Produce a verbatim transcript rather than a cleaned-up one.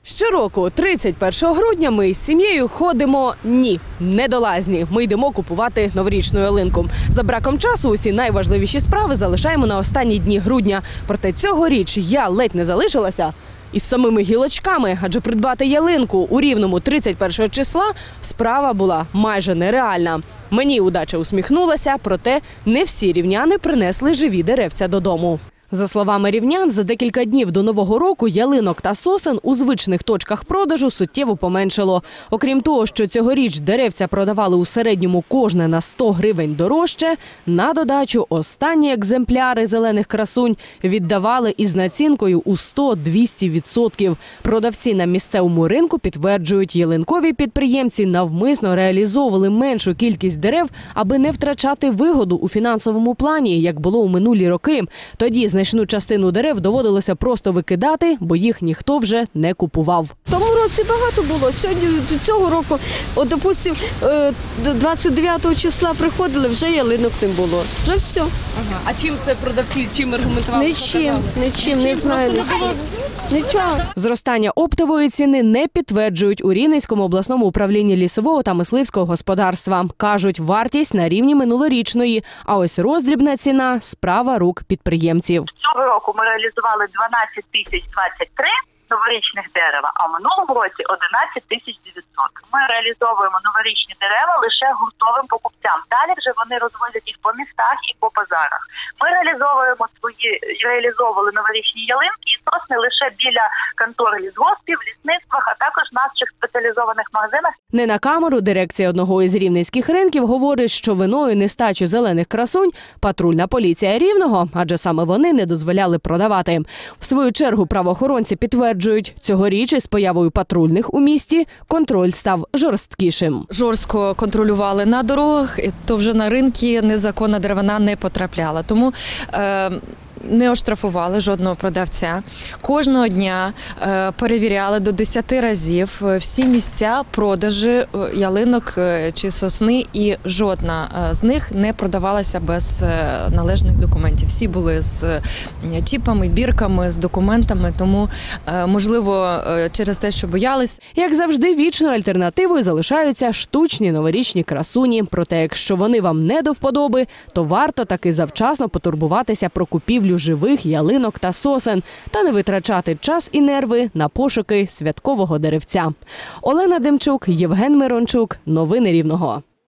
Щороку, тридцять першого грудня, ми із сім'єю ходимо ні, недолазні. Ми йдемо купувати новорічну ялинку. За браком часу усі найважливіші справи залишаємо на останні дні грудня. Проте цьогоріч я ледь не залишилася із самими гілочками, адже придбати ялинку у Рівному тридцять першого числа справа була майже нереальна. Мені удача усміхнулася, проте не всі рівняни принесли живі деревця додому. За словами рівнян, за декілька днів до Нового року ялинок та сосен у звичних точках продажу суттєво поменшало. Окрім того, що цьогоріч деревця продавали у середньому кожне на сто гривень дорожче, на додачу останні екземпляри зелених красунь віддавали із націнкою у сто-двісті відсотків. Продавці на місцевому ринку підтверджують, ялинкові підприємці навмисно реалізовували меншу кількість дерев, аби не втрачати вигоду у фінансовому плані, як було у минулі роки. Тоді значну частину дерев доводилося просто викидати, бо їх ніхто вже не купував. В тому році багато було. Сьогодні, цього року, от, допустим, двадцять дев'ятого числа приходили, вже ялинок не було. Вже все. Ага. А чим це продавці, чим аргументували? Нічим, нічим, не знаю. Нічого. Зростання оптової ціни не підтверджують у Рівненському обласному управлінні лісового та мисливського господарства. Кажуть, вартість на рівні минулорічної, а ось роздрібна ціна – справа рук підприємців. Цього року ми реалізували дванадцять тисяч двадцять три новорічних дерева, а в минулому році одинадцять тисяч дев'ятсот. Ми реалізовуємо новорічні дерева лише гуртовим покупцям. Далі вже вони розвозять їх по містах і по базарах. Ми реалізовуємо свої, реалізовували новорічні ялинки і сосни лише біля контор лісгоспів, лісництвах, а також в наших спеціалізованих магазинах. Не на камеру дирекція одного із рівненських ринків говорить, що виною нестачі зелених красунь патрульна поліція Рівного, адже саме вони не дозволяли продавати. В свою чергу правоохоронці підтверджують, цьогоріч із появою патрульних у місті контроль став жорсткішим. Жорстко контролювали на дорогах, то вже на ринки незаконна деревина не потрапляла. Тому е, не оштрафували жодного продавця. Кожного дня е, перевіряли до десяти разів всі місця продажі ялинок чи сосни, і жодна з них не продавалася без належних документів. Всі були з чіпами, бірками, з документами, тому, е, можливо, через те, що боялись. Як завжди, вічною альтернативою залишаються штучні новорічні красуні. Проте, якщо вони вам не до вподоби, то варто таки завчасно потурбуватися про купівлю живих ялинок та сосен та не витрачати час і нерви на пошуки святкового деревця. Олена Демчук, Євген Мирончук. Новини Рівного.